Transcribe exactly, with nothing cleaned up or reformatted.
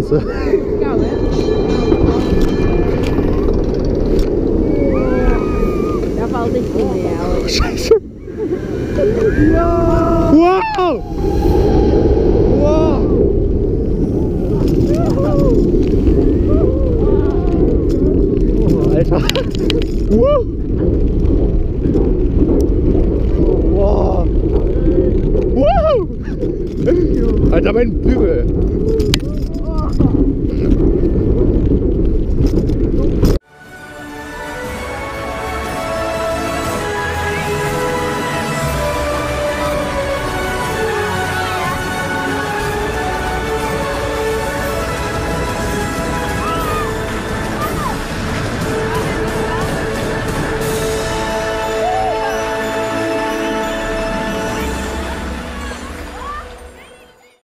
Scheiße. Ja, ne? Da fällt nicht viel mehr aus. Scheiße. Ja. Wow! Wow! Oh, Alter. Wow! Wow! Wow! Alter, mein Bügel!